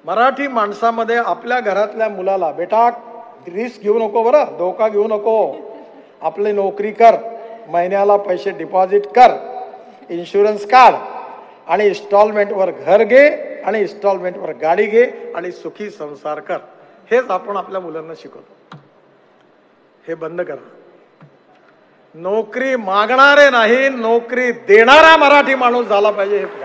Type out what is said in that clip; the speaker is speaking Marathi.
मराठी माणसामध्ये आपल्या घरातल्या मुलाला बेटा रिस्क घेऊ नको, बरं धोका घेऊ नको, आपली नोकरी कर, महिन्याला पैसे डिपॉझिट कर, इन्शुरन्स काढ आणि इन्स्टॉलमेंटवर घर घे आणि इन्स्टॉलमेंटवर गाडी घे आणि सुखी संसार कर. हेच आपण आपल्या मुलांना शिकवतो. हे बंद करा. नोकरी मागणारे नाही, नोकरी देणारा मराठी माणूस झाला पाहिजे. हे